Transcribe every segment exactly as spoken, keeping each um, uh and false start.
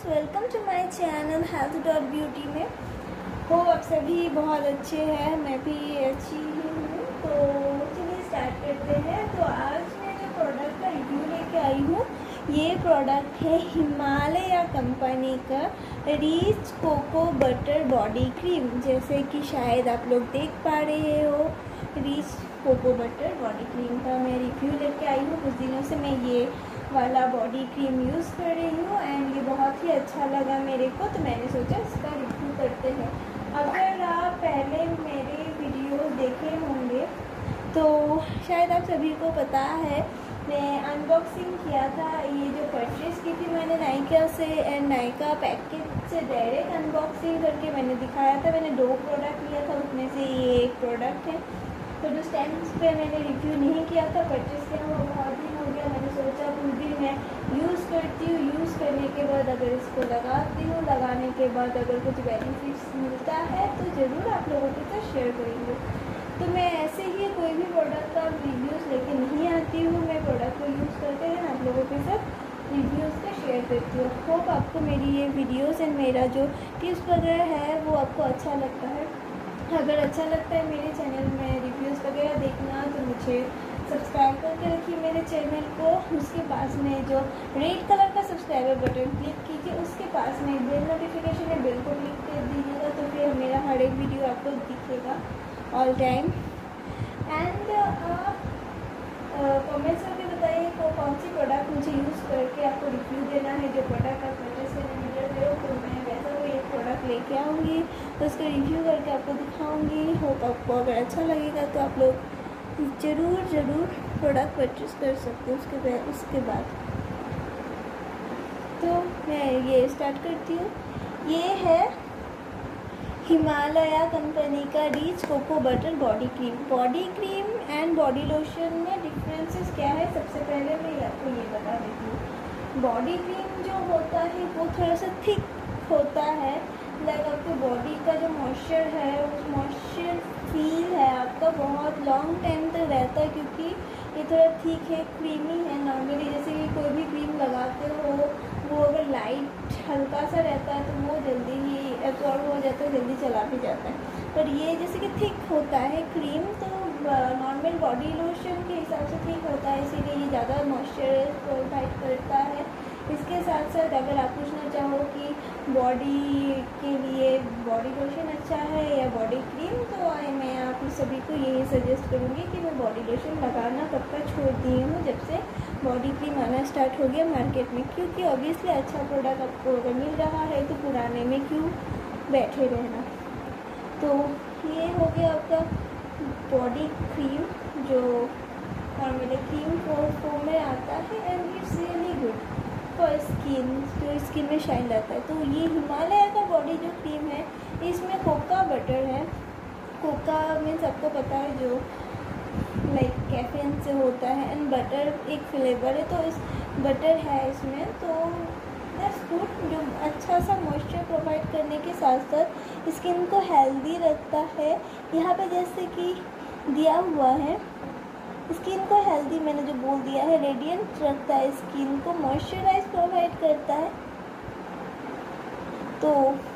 Welcome to my channel health dot beauty में। हो आप सभी बहुत अच्छे हैं, मैं भी अच्छी ही हूँ। तो चलिए स्टार्ट करते हैं। तो आज मैं जो प्रोडक्ट का रिव्यू लेके आई हूँ, ये प्रोडक्ट है हिमालय कंपनी का rich cocoa butter body cream. जैसे कि शायद आप लोग देख पा रहे हो, rich cocoa butter body cream का मैं रिव्यू लेके आई हूँ। कुछ दिनों से मैं ये वाला बॉडी क्रीम यूज़ कर रही हूँ एंड ये बहुत ही अच्छा लगा मेरे को, तो मैंने सोचा इसका रिव्यू करते हैं। अगर आप पहले मेरे वीडियो देखे होंगे तो शायद आप सभी को पता है, मैं अनबॉक्सिंग किया था। ये जो परचेज़ की थी मैंने नायका से, एंड नायका पैकेज से डायरेक्ट अनबॉक्सिंग करके मैंने दिखाया था। मैंने दो प्रोडक्ट लिया था, उसमें से ये एक प्रोडक्ट है। तो जो स्टैम्प्स पे मैंने रिव्यू नहीं किया था, परचेज़ किया वो बहुत दिन हो गया। मैंने सोचा कुछ दिन मैं यूज़ करती हूँ, यूज़ करने के बाद अगर इसको लगाती हूँ, लगाने के बाद अगर कुछ बेनिफिट्स मिलता है तो ज़रूर आप लोगों के साथ शेयर करेंगे। तो मैं ऐसे ही कोई भी प्रोडक्ट का रिव्यूज़ लेके नहीं आती हूँ, मैं प्रोडक्ट को यूज़ करके हैं आप लोगों के साथ रिव्यूज़ का शेयर करती हूँ। होप आपको मेरी ये वीडियोज़ एंड मेरा जो टिप्स वगैरह है वो आपको अच्छा लगता है। अगर अच्छा लगता है मेरे चैनल में रिव्यूज़ वगैरह देखना तो मुझे सब्सक्राइब करके रखिए मेरे चैनल को। उसके पास में जो रेड कलर का सब्सक्राइबर बटन क्लिक कीजिए, उसके पास में बेल नोटिफिकेशन है, बेल को क्लिक कर दीजिएगा तो फिर मेरा हर एक वीडियो आपको दिखेगा ऑल टाइम। एंड आप कमेंट्स करके बताइए को कौन सी प्रोडक्ट मुझे यूज़ करके आपको रिव्यू देना है। जो प्रोडक्ट आप परचेस करने निकल रहे हो तो मैं वैसा कोई एक प्रोडक्ट लेके आऊँगी, तो उसका रिव्यू करके आपको दिखाऊँगी। होप आपको अगर अच्छा लगेगा तो आप लोग ज़रूर ज़रूर प्रोडक्ट परचेस कर सकते हो उसके उसके बाद। तो मैं ये स्टार्ट करती हूँ। ये है हिमालय कंपनी का rich cocoa butter body cream. Body cream and body lotion में डिफरेंसेस क्या है, सबसे पहले मैं आपको ये बता देती हूँ। बॉडी क्रीम जो होता है वो थोड़ा सा थिक होता है, लाइक आपके बॉडी का जो मॉइस्चर है उस मॉइस्चर फील है आपका बहुत लॉन्ग टाइम तक रहता है, क्योंकि ये थोड़ा ठीक है, क्रीमी है। नॉर्मली जैसे कि कोई भी क्रीम लगाते हो वो अगर लाइट हल्का सा रहता है तो वो जल्दी ही एब्जॉर्ब हो जाता है, जल्दी चला भी जाता है। पर ये जैसे कि थिक होता है क्रीम, तो नॉर्मल बॉडी लोशन के हिसाब से ठीक होता है, इसीलिए ये ज़्यादा मॉइस्चर प्रोवाइड करता है। इसके साथ साथ अगर आप पूछना चाहो कि बॉडी के लिए बॉडी लोशन अच्छा है या बॉडी क्रीम, तो मैं आप सभी को यही सजेस्ट करूँगी कि मैं बॉडी लोशन लगाना कब का छोड़ दी हूँ, जब से बॉडी क्रीम आना स्टार्ट हो गया मार्केट में। क्योंकि ऑब्वियसली अच्छा प्रोडक्ट आपको अगर मिल रहा है तो पुराने में क्यों बैठे रहना। तो ये हो गया आपका बॉडी क्रीम जो नॉर्मली क्रीम फॉर्म में आता है, and it's really good for skin, जो स्किन में शाइन लाता है। तो ये हिमालय का बॉडी जो क्रीम है, इसमें कोका बटर है। कोका मीन्स आपको पता है जो लाइक कैफीन से होता है, एंड बटर एक फ्लेवर है, तो इस बटर है इसमें, तो दैट्स गुड। जो अच्छा सा मॉइस्चर प्रोवाइड करने के साथ साथ स्किन को हेल्दी रखता है। यहाँ पे जैसे कि दिया हुआ है, स्किन को हेल्दी मैंने जो बोल दिया है, रेडिएंट रखता है, स्किन को मॉइस्चराइज प्रोवाइड करता है। तो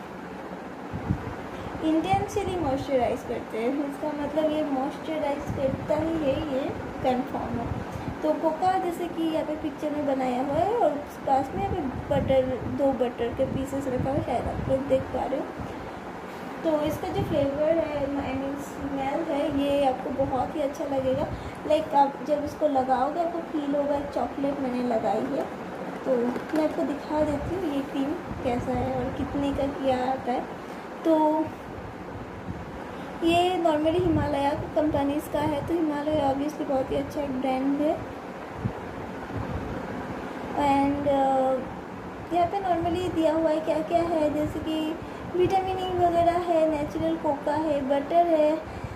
इंटेंसली मॉइस्चराइज करते हैं, इसका मतलब ये मॉइस्चराइज करता ही है, ये कंफर्म है। तो कोका जैसे कि यहाँ पे पिक्चर में बनाया हुआ है, और उस पास में यहाँ पे बटर, दो बटर के पीसेस रखा हुआ है, शायद आप लोग देख पा रहे हो। तो इसका जो फ्लेवर है, आई मीन स्मेल है, ये आपको बहुत ही अच्छा लगेगा। लाइक आप जब इसको लगाओगे आपको फील होगा चॉकलेट मैंने लगाई है। तो मैं आपको दिखा देती हूँ ये क्रीम कैसा है और कितने का किया आता है। तो ये नॉर्मली हिमालय कंपनीज का है, तो हिमालय ऑब्वियसली बहुत ही अच्छा एक ब्रांड है। एंड uh, यहाँ पे नॉर्मली दिया हुआ है क्या क्या है, जैसे कि विटामिन ई वगैरह है, नेचुरल कोका है, बटर है,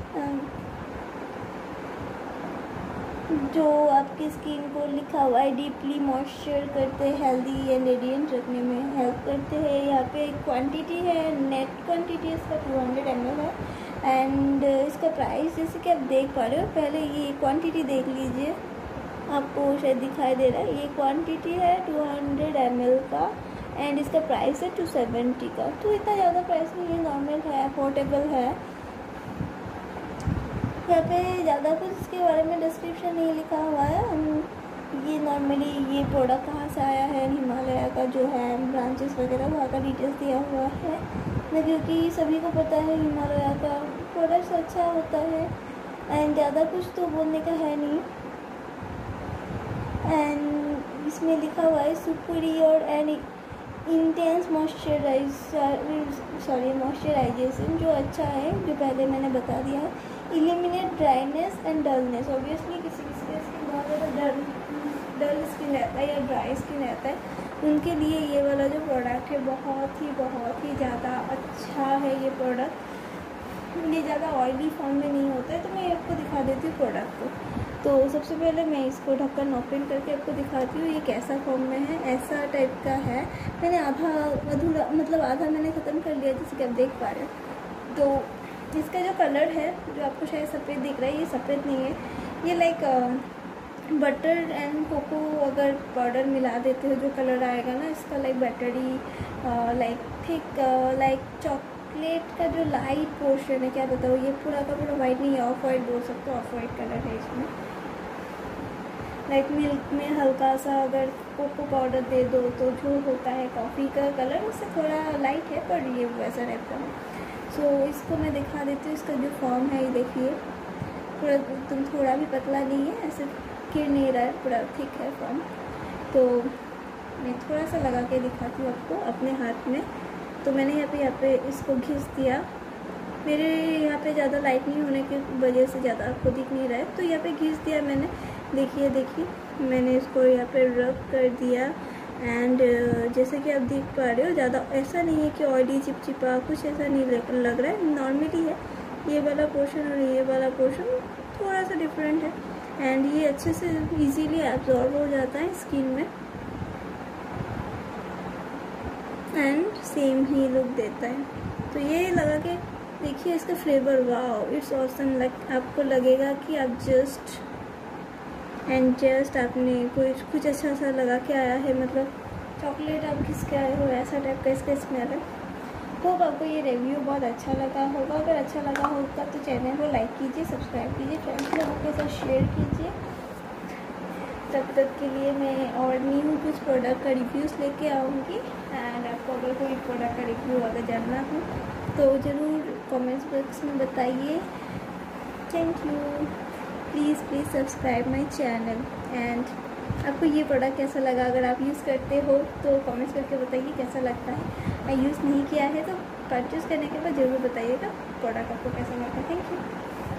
जो आपकी स्किन को लिखा हुआ है डीपली मॉइस्चर करते हैं, हेल्दी एंड रेडिएंट रखने में हेल्प करते हैं। यहाँ पे क्वांटिटी है, नेट क्वांटिटी इसका टू हंड्रेड एम एल है, एंड इसका प्राइस जैसे कि आप देख पा रहे हो। पहले ये क्वांटिटी देख लीजिए, आपको शायद दिखाई दे रहा है, ये क्वांटिटी है टू हंड्रेड एम एल का, एंड इसका प्राइस है टू सेवेंटी का, तो इतना ज़्यादा प्राइस नहीं है, नॉर्मल है, अफोर्डेबल है। यहाँ पे ज़्यादा कुछ इसके बारे में डिस्क्रिप्शन नहीं लिखा हुआ है। ये नॉर्मली ये प्रोडक्ट कहाँ से आया है, हिमालय का जो है ब्रांचेस वगैरह वहाँ का डिटेल्स दिया हुआ है ना, क्योंकि सभी को पता है हिमालय का प्रोडक्ट्स अच्छा होता है एंड ज़्यादा कुछ तो बोलने का है नहीं। एंड इसमें लिखा हुआ है superior and intense moisturiser sorry moisturisation, जो अच्छा है, जो पहले मैंने बता दिया है। Eliminate dryness and dullness, obviously किसी किसी का स्किन बहुत ज़्यादा डल डल स्किन रहता है या ड्राई स्किन रहता है, उनके लिए ये वाला जो प्रोडक्ट है बहुत ही बहुत ही ज़्यादा अच्छा है। ये प्रोडक्ट ये ज़्यादा ऑयली फॉर्म में नहीं होता है, तो मैं आपको दिखा देती हूँ प्रोडक्ट को। तो सबसे पहले मैं इसको ढक्कन ओपन करके आपको दिखाती हूँ ये कैसा फॉर्म में है। ऐसा टाइप का है, मैंने आधा अधूरा मतलब आधा मैंने ख़त्म कर लिया, जैसे कि आप देख पा रहे हैं। तो इसका जो कलर है, जो आपको शायद सफ़ेद दिख रहा है, ये सफ़ेद नहीं है, ये लाइक बटर एंड कोको अगर पाउडर मिला देते हो जो कलर आएगा ना इसका, like buttery like thick like chocolate का जो लाइट पोर्शन है, क्या बताओ, ये पूरा का पूरा वाइट नहीं है, ऑफ वाइट बोल सकते हो, ऑफ वाइट कलर है इसमें। लाइक मिल्क में हल्का सा अगर कोको पाउडर दे दो तो जो होता है कॉफ़ी का कलर, उससे थोड़ा लाइट है, पर ये वैसा रहता है। सो so, इसको मैं दिखा देती हूँ, इसका जो फॉर्म है ये देखिए, पूरा तुम थोड़ा भी पतला नहीं है, ऐसे गिर नहीं रहा है, पूरा थिक है फॉर्म। तो मैं थोड़ा सा लगा के दिखाती हूँ आपको अपने हाथ में। तो मैंने यहाँ पे यहाँ पे इसको घिस दिया, मेरे यहाँ पे ज़्यादा लाइट नहीं होने की वजह से ज़्यादा आपको दिख नहीं रहा है, तो यहाँ पे घिस दिया मैंने, देखिए देखिए मैंने इसको यहाँ पे रब कर दिया। एंड जैसे कि आप देख पा रहे हो, ज़्यादा ऐसा नहीं है कि ऑयली चिपचिपा, कुछ ऐसा नहीं लग रहा है, नॉर्मली है। ये वाला पोर्शन और ये वाला पोर्शन थोड़ा सा डिफरेंट है, एंड ये अच्छे से इजीली एब्जॉर्ब हो जाता है स्किन में, एंड सेम ही लुक देता है। तो ये लगा के देखिए इसका flavour, wow it's awesome. Like आपको लगेगा कि आप जस्ट एंड जस्ट आपने कुछ कुछ अच्छा सा लगा के आया है, मतलब चॉकलेट आप घिस के आए हो, ऐसा टाइप का इसका स्मेल है। होप आपको ये रिव्यू बहुत अच्छा लगा होगा। अगर अच्छा लगा होगा तो चैनल को लाइक कीजिए, सब्सक्राइब कीजिए, फ्रेंड्स लोगों के साथ शेयर कीजिए। तब तक के लिए मैं और न्यू कुछ प्रोडक्ट का रिव्यूज़ लेके आऊँगी, एंड आपको अगर कोई प्रोडक्ट का रिव्यू अगर जानना हो तो ज़रूर कमेंट्स बॉक्स में बताइए। Thank you, please please subscribe my channel. And आपको ये प्रोडक्ट कैसा लगा, अगर आप यूज़ करते हो तो कमेंट्स करके बताइए कैसा लगता है। मैं यूज़ नहीं किया है तो परचेज़ करने के बाद ज़रूर बताइएगा प्रोडक्ट आपको कैसा लगा। Thank you.